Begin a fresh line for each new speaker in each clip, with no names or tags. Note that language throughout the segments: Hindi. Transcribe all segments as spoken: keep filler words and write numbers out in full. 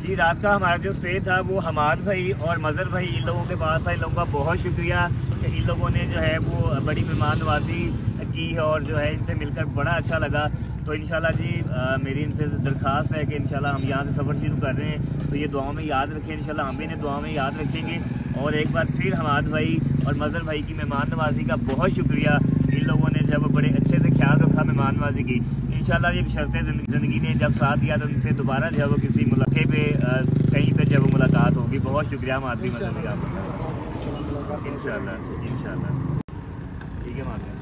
जी रात का हमारा जो स्टे था वो हमाद भाई और मज़र भाई इन लोगों के पास था। इन लोगों का बहुत शुक्रिया कि इन लोगों ने जो है वो बड़ी मेहमान नवाजी की है और जो है इनसे मिलकर बड़ा अच्छा लगा। तो इंशाल्लाह जी आ, मेरी इनसे दरख्वास्त है कि इंशाल्लाह हम यहाँ से सफ़र शुरू कर रहे हैं तो ये दुआओं में याद रखें। इंशाल्लाह हम भी इन्हें दुआओं में याद रखेंगे। और एक बार फिर हमाद भाई और मज़र भाई की मेहमान नवाजी का बहुत शुक्रिया। इन लोगों ने जब बड़े अच्छे से ख्याल रखा मेहमान नवाजी की। इंशाल्लाह ये शर्तें ज़िंदगी ने जब साथ दिया तो उनसे दोबारा जो है वो किसी मुलाक़े पे कहीं पे जब वो मुलाकात होगी। बहुत शुक्रिया हमाद भाई मज़र भाई आपका। इंशाल्लाह इंशाल्लाह ठीक है माता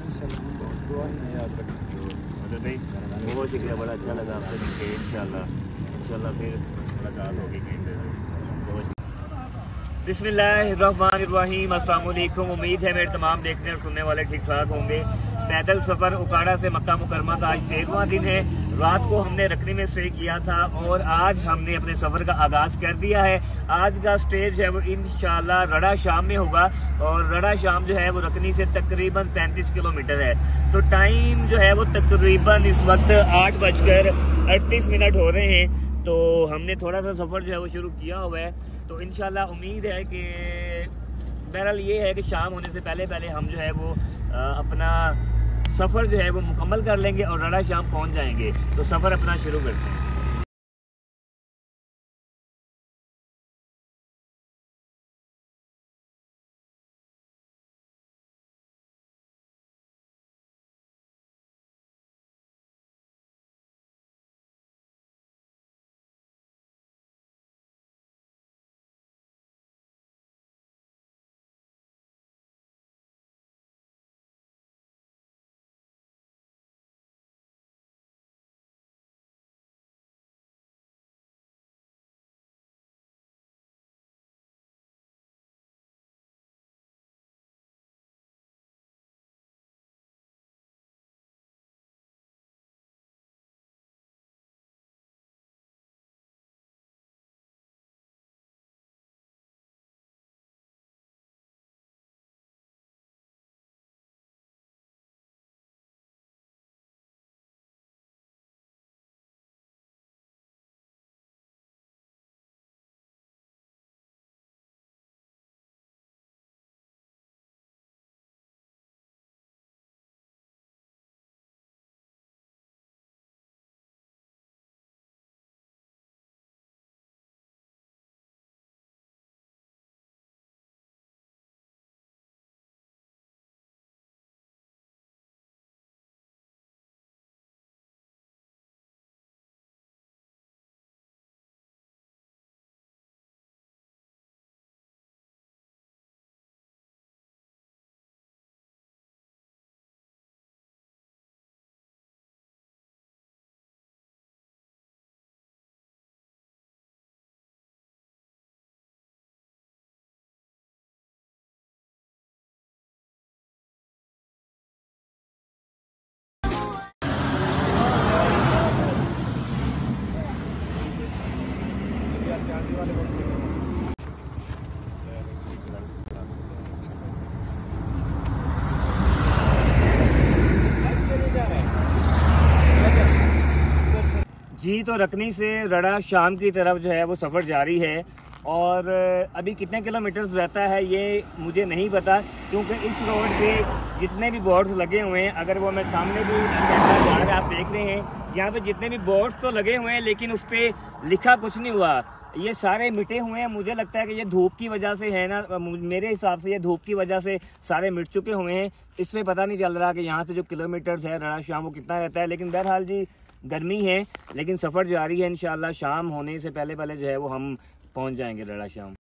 मज़र भाई बहुत शुक्रिया। बड़ा अच्छा लगा आपसे मिलकर। इंशाल्लाह इंशाल्लाह फिर मुलाकात होगी कहीं पे। बहुत बिस्मिल्लाहिर्रहमानिर्रहीम। अस्सलाम वालेकुम। उम्मीद है मेरे तमाम देखने और सुनने वाले ठीक ठाक होंगे। पैदल सफ़र उकाड़ा से मक्का मुकरमा का आज तेरहवां दिन है। रात को हमने रखनी में स्टे किया था और आज हमने अपने सफ़र का आगाज़ कर दिया है। आज का स्टेज है वो इंशाल्लाह रड़ा शाम में होगा और रड़ा शाम जो है वो रखनी से तकरीबन पैंतीस किलोमीटर है। तो टाइम जो है वो तकरीबन इस वक्त आठ बजकर अड़तीस मिनट हो रहे हैं। तो हमने थोड़ा सा सफ़र जो है वो शुरू किया हुआ है। तो इंशाल्लाह उम्मीद है कि बहरहाल ये है कि शाम होने से पहले पहले हम जो है वो आ, अपना सफ़र जो है वो मुकम्मल कर लेंगे और रड़ा शाम पहुंच जाएंगे। तो सफ़र अपना शुरू करते हैं। जी तो रकनी से रड़ा शाम की तरफ जो है वो सफ़र जारी है और अभी कितने किलोमीटर्स रहता है ये मुझे नहीं पता क्योंकि इस रोड पे जितने भी बोर्ड्स लगे हुए हैं, अगर वो मैं सामने भी जा रहा आप देख रहे हैं यहाँ पे जितने भी बोर्ड्स तो लगे हुए हैं लेकिन उस पर लिखा कुछ नहीं हुआ। ये सारे मिटे हुए हैं। मुझे लगता है कि ये धूप की वजह से है ना, मेरे हिसाब से ये धूप की वजह से सारे मिट चुके हुए हैं। इसमें पता नहीं चल रहा कि यहाँ से जो किलोमीटर्स है रड़ा शाम वो कितना रहता है। लेकिन बहरहाल जी गर्मी है लेकिन सफ़र जारी है। इंशाल्लाह शाम होने से पहले पहले जो है वो हम पहुंच जाएंगे रड़ा शाम।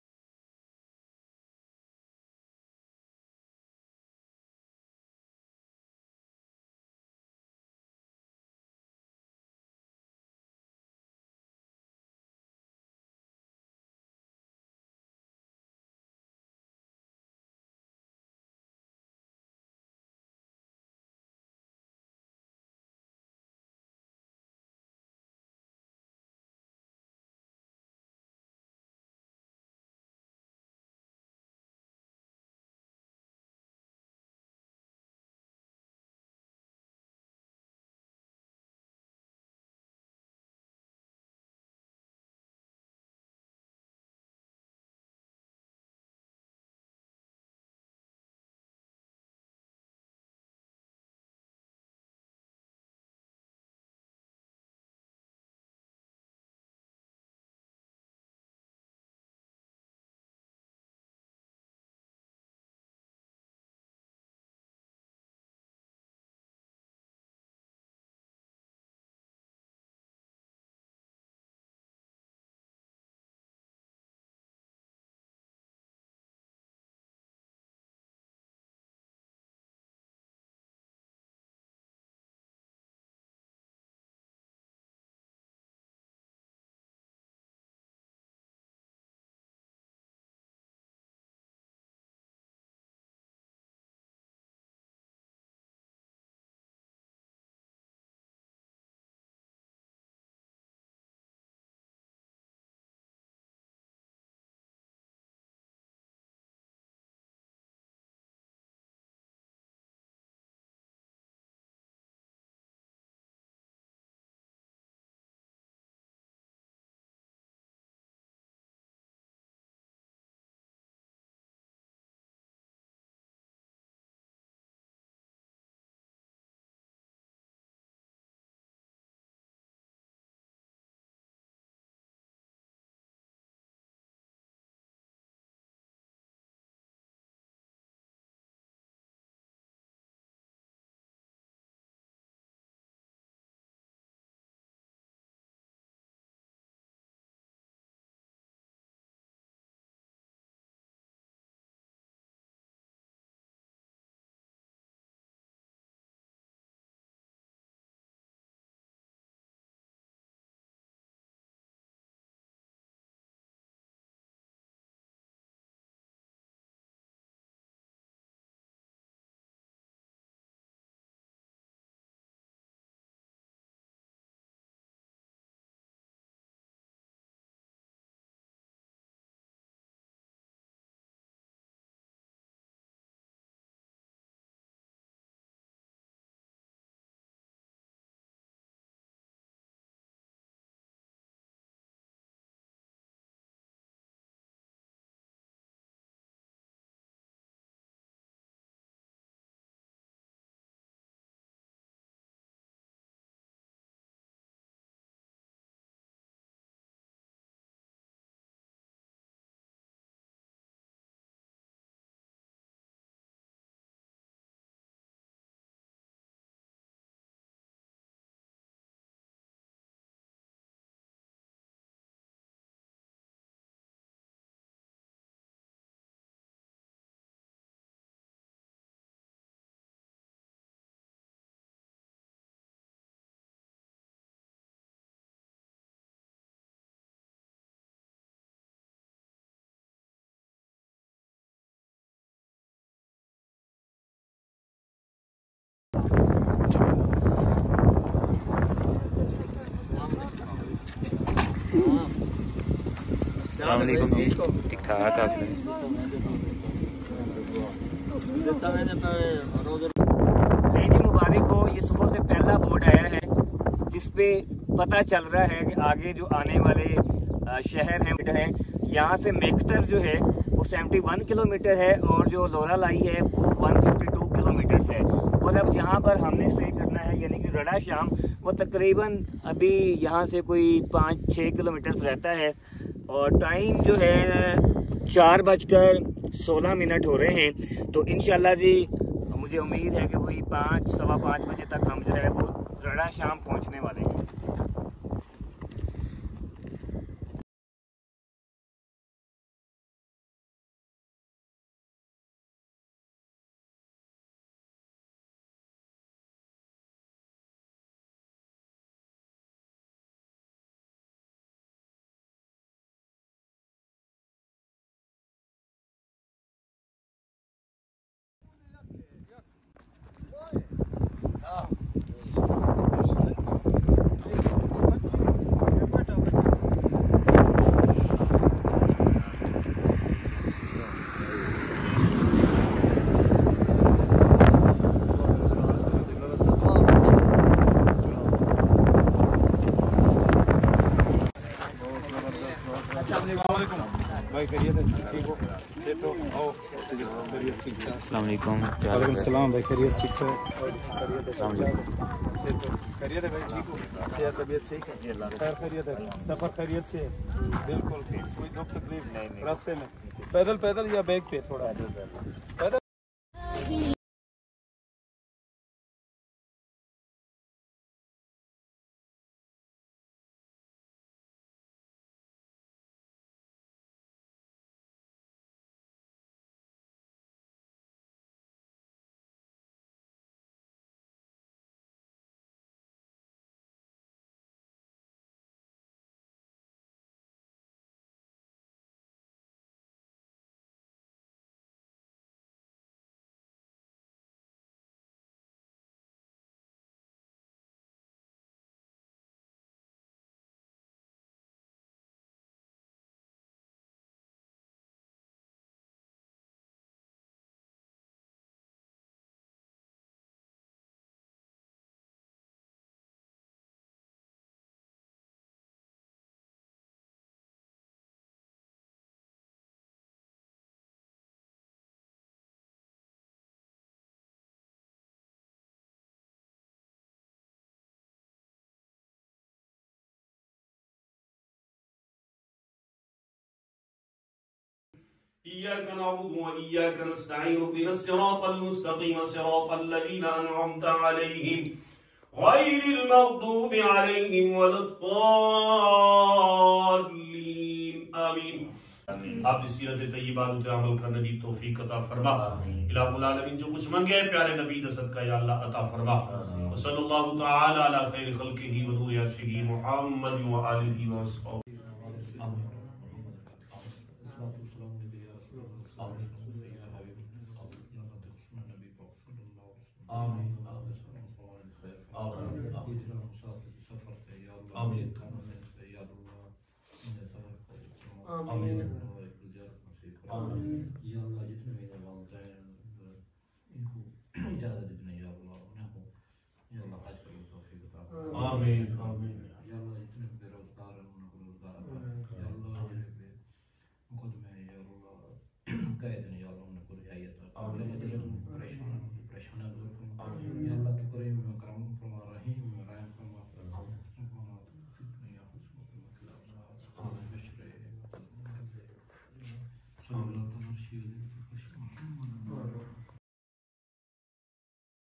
अस्सलाम वालेकुम जी, ठीक ठाक आप
जी मुबारक हो। ये सुबह से पहला बोर्ड आया है जिसपे पता चल रहा है कि आगे जो आने वाले शहर हैं हैं यहाँ से मेख्तर जो है वो इकहत्तर किलोमीटर है और जो लोरा लाई है वो एक सौ बावन किलोमीटर है। और अब जहाँ पर हमने स्टे करना है यानी कि रड़ा शाम, वो तकरीबन अभी यहाँ से कोई पाँच छः किलोमीटर रहता है और टाइम जो है चार बजकर सोलह मिनट हो रहे हैं। तो इंशाल्लाह जी मुझे उम्मीद है कि वही पाँच सवा पाँच बजे तक हम जो है वो रड़ा शाम पहुँचने वाले हैं।
अस्सलाम वालेकुम।
वालेकुम सलाम भाई, खैरियत ठीक है?
खैरियत है भाई, ठीक हो? सेहत तबीयत ठीक है? खैर खैरियत है, सफ़र खैरियत से है? बिल्कुल, कोई दुख तकलीफ नहीं रास्ते में? पैदल पैदल या बैग पे? थोड़ा पैदल।
إياك نعبد وإياك نستعين اهدنا الصراط المستقيم صراط الذين أنعمت عليهم غير المغضوب عليهم ولا الضالين आमीन। आप इस सीरत तय्यबात पे अमल करने की तौफीक अता फरमा। इलाहुल आलमीन जो कुछ मंगे प्यारे नबी दा सदका या अल्लाह अता फरमा। व सल्लल्लाहु तआला अला खैर खल्किही व नूरि अर्शिही मुहम्मद व आलिहि व अस्हाबिही।